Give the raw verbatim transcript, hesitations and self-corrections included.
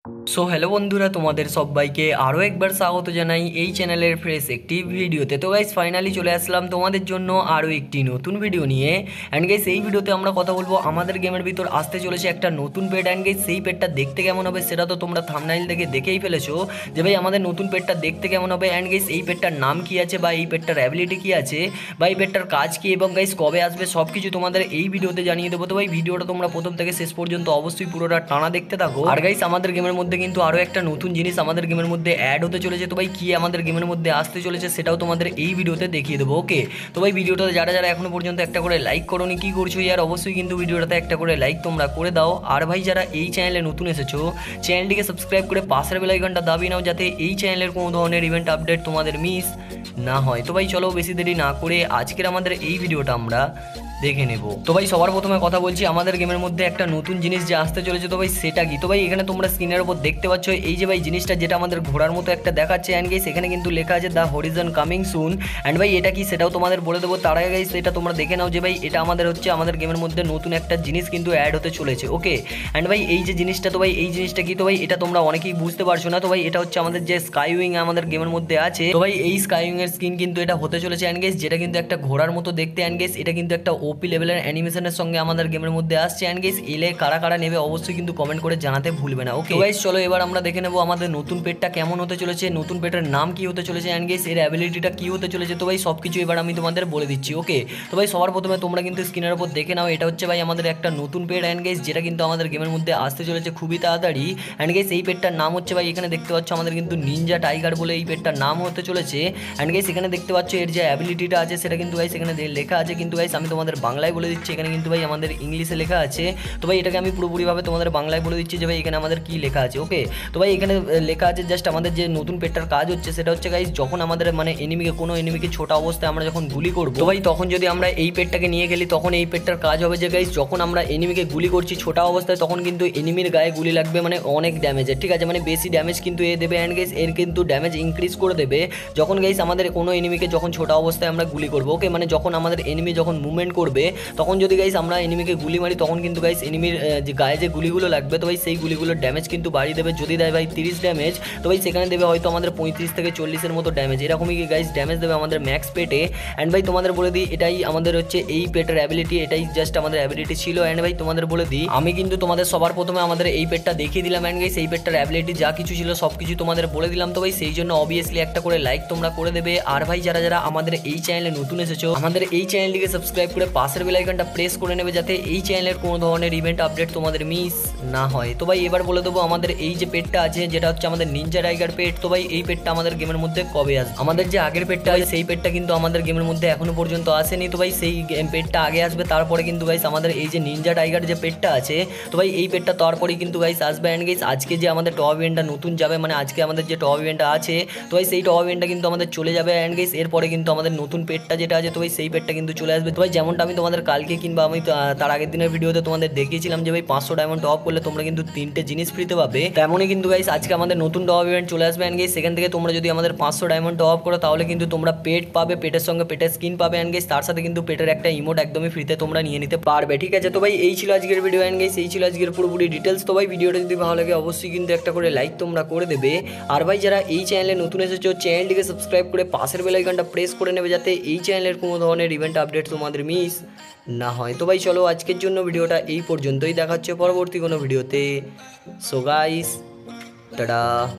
So hello বন্ধুরা, তোমাদের সবাইকে আরও একবার স্বাগত জানাই এই চ্যানেলের ফ্রেশ একটি ভিডিওতে। তো গাইস ফাইনালি চলে আসলাম তোমাদের জন্য আরও একটি নতুন ভিডিও নিয়ে। অ্যান্ড গাইস এই ভিডিওতে আমরা কথা বলবো আমাদের গেমের ভিতর আসতে চলেছে একটা নতুন পেট। অ্যান্ড গাইস সেই পেটটা দেখতে কেমন হবে সেটা তো তোমরা থাম্বনেইল দেখে দেখেই ফেলেছো যে ভাই আমাদের নতুন পেটটা দেখতে কেমন হবে। অ্যান্ড গাইস এই পেটটার নাম কি আছে বা এই পেটটার অ্যাবিলিটি কি আছে বা এই পেটটার কাজ কি এবং গাইস কবে আসবে সব কিছু তোমাদের এই ভিডিওতে জানিয়ে দেবো। তো ভাই ভিডিওটা তোমরা প্রথম থেকে শেষ পর্যন্ত অবশ্যই পুরোটা টানা দেখতে থাকো। আর গাইস আমাদের গেমের মধ্যে কিন্তু আরও একটা নতুন জিনিস আমাদের গেমের মধ্যে অ্যাড হতে চলেছে। তো ভাই কি আমাদের গেমের মধ্যে আসতে চলেছে সেটাও তোমাদের এই ভিডিওতে দেখিয়ে দেবো। ওকে, তো ভাই ভিডিওটা যারা যারা এখনো পর্যন্ত একটা করে লাইক করোনি কি করছো ইয়ার, অবশ্যই কিন্তু ভিডিওটাতে একটা করে লাইক তোমরা করে দাও। আর ভাই যারা এই চ্যানেলে নতুন এসেছো চ্যানেলটিকে সাবস্ক্রাইব করে পাশের বেল আইকনটা দাবিয়ে নাও যাতে এই চ্যানেলের কোনো ধরনের ইভেন্ট আপডেট তোমাদের মিস না হয়। তো ভাই চলো বেশি দেরি না করে আজকের আমাদের এই ভিডিওটা আমরা দেখে নেব। তো ভাই সবার প্রথমে কথা বলছি আমাদের গেমের মধ্যে একটা নতুন জিনিস যে আসতে চলেছে। তো ভাই সেটা কি? তো ভাই এখানে তোমরা স্ক্রিনের উপর দেখতে পাচ্ছ এই যে ভাই জিনিসটা যেটা আমাদের ঘোড়ার মতো একটা দেখাচ্ছে। অ্যান্ড গাইস এখানে কিন্তু লেখা আছে the horizon coming soon. And ভাই এটা কি সেটাও তোমাদের বলে দেবো। তার আগে গাইস এটা তোমরা দেখে নাও যে ভাই এটা আমাদের হচ্ছে আমাদের গেমের মধ্যে নতুন একটা জিনিস কিন্তু অ্যাড হতে চলেছে। ওকে, অ্যান্ড ভাই এই যে জিনিসটা, তো ভাই এই জিনিসটা কি? তো ভাই এটা তোমরা অনেকেই বুঝতে পারছো না। তো ভাই এটা হচ্ছে আমাদের যে স্কাই উইং আমাদের গেমের মধ্যে আছে। তো ভাই এই স্কাই উইং এর স্কিন কিন্তু এটা হতে চলেছে। অ্যান্ড গাইস যেটা কিন্তু একটা ঘোড়ার মতো দেখতে। অ্যান্ড গাইস এটা কিন্তু একটা ওপি লেভেলের অ্যানিমেশন সঙ্গে আমাদের গেমের মধ্যে আসছে। অ্যান্ড গাইস এলে কারা কারা নেবে অবশ্যই কিন্তু কমেন্ট করে জানাতে ভুলবে না। ওকে গাইস চলো এবার আমরা দেখে নেবো আমাদের নতুন পেটটা কেমন হতে চলেছে, নতুন পেটের নাম কি হতে চলেছে, অ্যান্ড গাইস এর অ্যাবিলিটিটা কি হতে চলেছে। তো ভাই সবকিছু এবার আমি তোমাদের বলে দিচ্ছি। ওকে, তো ভাই সবার প্রথমে তোমরা কিন্তু স্ক্রিনের উপর দেখে নাও এটা হচ্ছে ভাই আমাদের একটা নতুন পেট। অ্যান্ড গাইস যেটা কিন্তু আমাদের গেমের মধ্যে আসতে চলেছে খুবই তাড়াতাড়ি। অ্যান্ড গাইস এই পেটটার নাম হচ্ছে ভাই এখানে দেখতে পাচ্ছ আমাদের কিন্তু নিনজা টাইগার বলে এই পেটটার নাম হতে চলেছে। অ্যান্ড গাইস এখানে দেখতে পাচ্ছ এর যে অ্যাবিলিটিটা আছে সেটা কিন্তু গাইস এখানে লেখা আছে, কিন্তু গাইস আমি তোমাদের বাংলায় বলে দিচ্ছি। এখানে কিন্তু ভাই আমাদের ইংলিশে লেখা আছে। তো ভাই এটাকে আমি পুরোপুরিভাবে তোমাদের বাংলায় বলে দিচ্ছি যে ভাই এখানে আমাদের কি লেখা আছে। ওকে, তো ভাই এখানে লেখা আছে জাস্ট আমাদের যে নতুন পেটটার কাজ হচ্ছে সেটা হচ্ছে গাইস যখন আমাদের মানে এনিমিকে কোনো এনিমিকে ছোট অবস্থায় আমরা যখন গুলি করব, তো ভাই তখন যদি আমরা এই পেটটাকে নিয়ে গেলি তখন এই পেটটার কাজ হবে যে গাইস যখন আমরা এনিমিকে গুলি করছি ছোটা অবস্থায় তখন কিন্তু এনিমির গায়ে গুলি লাগবে মানে অনেক ড্যামেজের, ঠিক আছে, মানে বেশি ড্যামেজ কিন্তু এ দেবে। অ্যান্ড গাইস এর কিন্তু ড্যামেজ ইনক্রিজ করে দেবে যখন গাইস আমাদের কোনো এনিমিকে যখন ছোটা অবস্থায় আমরা গুলি করবো। ওকে, মানে যখন আমাদের এনিমি যখন মুভমেন্ট করবে তখন যদি গাইস আমরা এনিমিকে গুলি মারি তখন কিন্তু গাইস এনিমির যে গায়ে যে গুলিগুলো লাগবে তো ভাই সেই গুলিগুলোর ড্যামেজ কিন্তু বাড়িয়ে দেবে। যদি দেয় ভাই তিরিশ ড্যামেজ তো ভাই সেখানে দেবে হয়তো আমাদের পঁয়ত্রিশ থেকে চল্লিশের মতো ড্যামেজ, এরকমই গাইস ড্যামেজ দেবে আমাদের ম্যাক্স পেটে। অ্যান্ড ভাই তোমাদের বলে দিই এটাই আমাদের হচ্ছে এই পেটের অ্যাবিলিটি, এটাই জাস্ট আমাদের অ্যাবিলিটি ছিল। অ্যান্ড ভাই তোমাদের বলে দিই আমি কিন্তু তোমাদের সবার প্রথমে আমাদের এই পেটটা দেখিয়ে দিলাম। অ্যান্ড গাইস এই পেটটার অ্যাবিলিটি যা কিছু ছিল সব কিছু তোমাদের বলে দিলাম। তো ভাই সেই জন্য অবভিয়াসলি একটা করে লাইক তোমরা করে দেবে। আর ভাই যারা যারা আমাদের এই চ্যানেলে নতুন এসেছো আমাদের এই চ্যানেলটিকে সাবস্ক্রাইব করে পাশের বেল আইকনটা প্রেস করে নেবে যাতে এই চ্যানেলের কোনো ধরনের ইভেন্ট আপডেট তোমাদের মিস না হয়। তো ভাই এবার বলে দেবো আমাদের এই যে পেটটা আছে যেটা হচ্ছে আমাদের নিনজা টাইগার পেট। তো ভাই এই পেটটা আমাদের গেমের মধ্যে কবে আসবে? আমাদের যে আগের পেটটা হয় সেই পেটটা কিন্তু আমাদের গেমের মধ্যে এখনো পর্যন্ত আসেনি। তো ভাই সেই পেটটা আগে আসবে, তারপরে কিন্তু গাইস আমাদের এই যে নিনজা টাইগার যে পেটটা আছে তো ভাই এই পেটটা তারপরেই কিন্তু গাইস আসবে। অ্যান্ড গাইস আজকে যে আমাদের টপ ইভেন্টটা নতুন যাবে মানে আজকে আমাদের যে টপ ইভেন্টটা আছে তো ভাই সেই টপ ইভেন্টটা কিন্তু আমাদের চলে যাবে। অ্যান্ড গাইস এরপরে কিন্তু আমাদের নতুন পেটটা যেটা আছে তো ভাই সেই পেটটা কিন্তু চলে আসবে। তো ভাই যেমনটা আমি তোমাদের কালকে কিংবা আমি তার আগের দিনের ভিডিওতে তোমাদের দেখিয়েছিলাম যে ভাই পাঁচশো ডায়মন্ড টপ করলে তোমরা কিন্তু তিনটে জিনিস ফ্রিতে পাবে, তেমনই কিন্তু গাইস আজকে আমাদের নতুন টপ ইভেন্ট চলে আসবে। অ্যান্ড গাইস সেখান থেকে তোমরা যদি আমাদের পাঁচশো ডায়মন্ড টপ করো তাহলে কিন্তু তোমরা পেট পাবে, পেটের সঙ্গে পেটের স্কিন পাবে। অ্যান্ড গাইস তার সাথে কিন্তু পেটের একটা ইমোট একদমই ফ্রিতে তোমরা নিয়ে নিতে পারবে, ঠিক আছে। তো ভাই এই ছিল আজকের ভিডিও। অ্যান্ড গাইস এই ছিল আজকের পুরোপুরি ডিটেলস। তো ভাই ভিডিওটা যদি ভালো লাগে অবশ্যই কিন্তু একটা করে লাইক তোমরা করে দেবে। আর ভাই যারা এই চ্যানেলে নতুন এসেছো চ্যানেলটিকে সাবস্ক্রাইব করে পাশের বেল আইকনটা প্রেস করে নেবে যাতে এই চ্যানেলের কোনো ধরনের ইভেন্ট আপডেট তোমাদের মিস না হয়। তো ভাই চলো আজকের জন্য ভিডিওটা এই পর্যন্তই, দেখা হচ্ছে পরবর্তী কোনো ভিডিওতে। So guys tata.